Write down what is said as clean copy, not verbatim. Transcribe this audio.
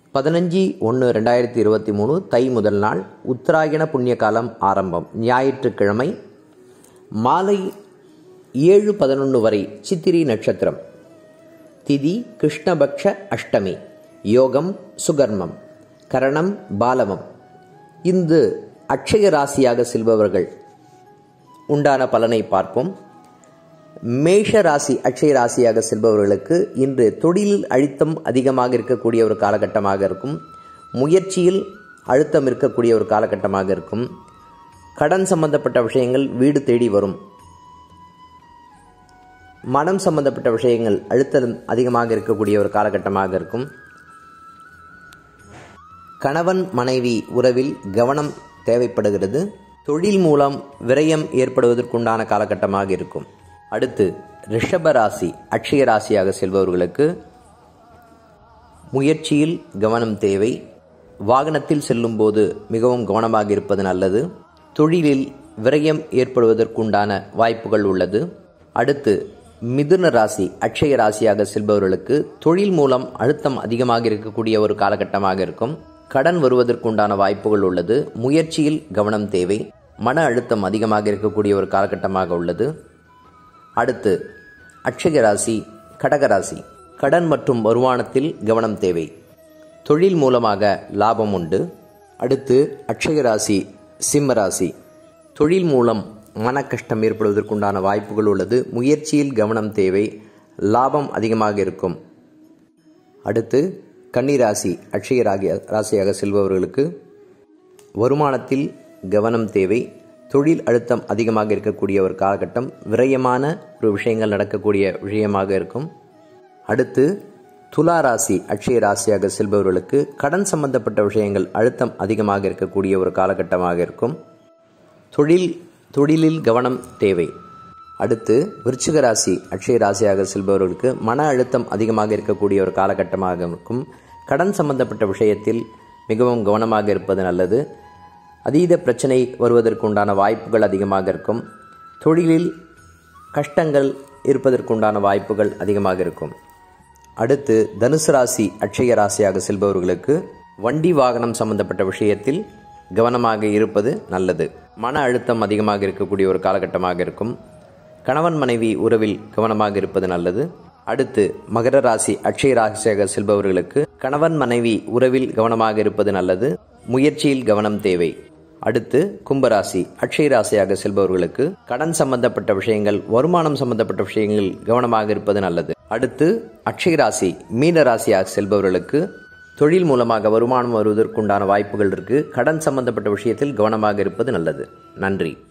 15/1/2023 தை முதல் நாள். உத்தராயண புண்ணிய காலம் ஆரம்பம். ஞாயிற்றுக்கிழமை மாலை 7:11 வரை சித்திரை நட்சத்திரம். திதி கிருஷ்ணபக்ஷ அஷ்டமி. யோகம் சுகர்மம். கரணம் பாலவம். இன்று அட்சய ராசியாக செல்பவர்கள் உண்டான பலனை பார்ப்போம். மேஷ ராசி அட்சய ராசியாக செல்பவர்களுக்கு இன்று தொழிலில் அழுத்தம் அதிகமாக இருக்கக்கூடிய ஒரு காலகட்டமாக இருக்கும். முயற்சியில் அழுத்தம் இருக்கக்கூடிய ஒரு காலகட்டமாக இருக்கும். கடன் சம்பந்தப்பட்ட விஷயங்கள் வீடு தேடி வரும். மனம் சம்பந்தப்பட்ட விஷயங்கள் அழுத்தம் அதிகமாக இருக்கக்கூடிய ஒரு காலகட்டமாக இருக்கும். கணவன் மனைவி உறவில் கவனம் தேவைப்படுகிறது. தொழில் மூலம் விரயம் ஏற்படுவதற்குண்டான காலகட்டமாக இருக்கும். அடுத்து ரிஷப ராசி அட்சய ராசியாக செல்பவர்களுக்கு முயற்சியில் கவனம் தேவை. வாகனத்தில் செல்லும் போது மிகவும் கவனமாக இருப்பது நல்லது. தொழிலில் விரயம் ஏற்படுவதற்குண்டான வாய்ப்புகள் உள்ளது. அடுத்து மிதுன ராசி அட்சய ராசியாக செல்பவர்களுக்கு தொழில் மூலம் அழுத்தம் அதிகமாக இருக்கக்கூடிய ஒரு காலகட்டமாக இருக்கும். கடன் வருவதற்குண்டான வாய்ப்புகள் உள்ளது. முயற்சியில் கவனம் தேவை. மன அழுத்தம் அதிகமாக இருக்கக்கூடிய ஒரு காலகட்டமாக உள்ளது. அடுத்து அட்சய ராசி கடகராசி. கடன் மற்றும் வருமானத்தில் கவனம் தேவை. தொழில் மூலமாக லாபம் உண்டு. அடுத்து அட்சய ராசி சிம்ம ராசி. தொழில் மூலம் மன கஷ்டம் ஏற்படுவதற்குண்டான வாய்ப்புகள் உள்ளது. முயற்சியில் கவனம் தேவை. லாபம் அதிகமாக இருக்கும். அடுத்து கன்னிராசி அட்சய ராசியாக செல்பவர்களுக்கு வருமானத்தில் கவனம் தேவை. தொழில் அழுத்தம் அதிகமாக இருக்கக்கூடிய ஒரு காலகட்டம். விரயமான ஒரு விஷயங்கள் நடக்கக்கூடிய விஷயமாக இருக்கும். அடுத்து துலா ராசி அட்சய ராசியாக செல்பவர்களுக்கு கடன் சம்பந்தப்பட்ட விஷயங்கள் அழுத்தம் அதிகமாக இருக்கக்கூடிய ஒரு காலகட்டமாக இருக்கும். தொழிலில் கவனம் தேவை. அடுத்து விருச்சிக ராசி அட்சய ராசியாக செல்பவர்களுக்கு மன அழுத்தம் அதிகமாக இருக்கக்கூடிய ஒரு காலகட்டமாக இருக்கும். கடன் சம்பந்தப்பட்ட விஷயத்தில் மிகவும் கவனமாக இருப்பது நல்லது. அதீத பிரச்சனை வருவதற்குண்டான வாய்ப்புகள் அதிகமாக இருக்கும். தொழிலில் கஷ்டங்கள் இருப்பதற்குண்டான வாய்ப்புகள் அதிகமாக இருக்கும். அடுத்து தனுசு ராசி அட்சய ராசியாக செல்பவர்களுக்கு வண்டி வாகனம் சம்பந்தப்பட்ட விஷயத்தில் கவனமாக இருப்பது நல்லது. மன அழுத்தம் அதிகமாக இருக்கக்கூடிய ஒரு காலகட்டமாக இருக்கும். கணவன் மனைவி உறவில் கவனமாக இருப்பது நல்லது. அடுத்து மகர ராசி அட்சய ராசியாக செல்பவர்களுக்கு கணவன் மனைவி உறவில் கவனமாக இருப்பது நல்லது. முயற்சியில் கவனம் தேவை. அடுத்து கும்பராசி அட்சய ராசியாக செல்பவர்களுக்கு கடன் சம்பந்தப்பட்ட விஷயங்கள் வருமானம் சம்பந்தப்பட்ட விஷயங்கள் கவனமாக இருப்பது நல்லது. அடுத்து அட்சய ராசி மீன ராசியாக செல்பவர்களுக்கு தொழில் மூலமாக வருமானம் வருவதற்குண்டான வாய்ப்புகள் இருக்கு. கடன் சம்பந்தப்பட்ட விஷயத்தில் கவனமாக இருப்பது நல்லது. நன்றி.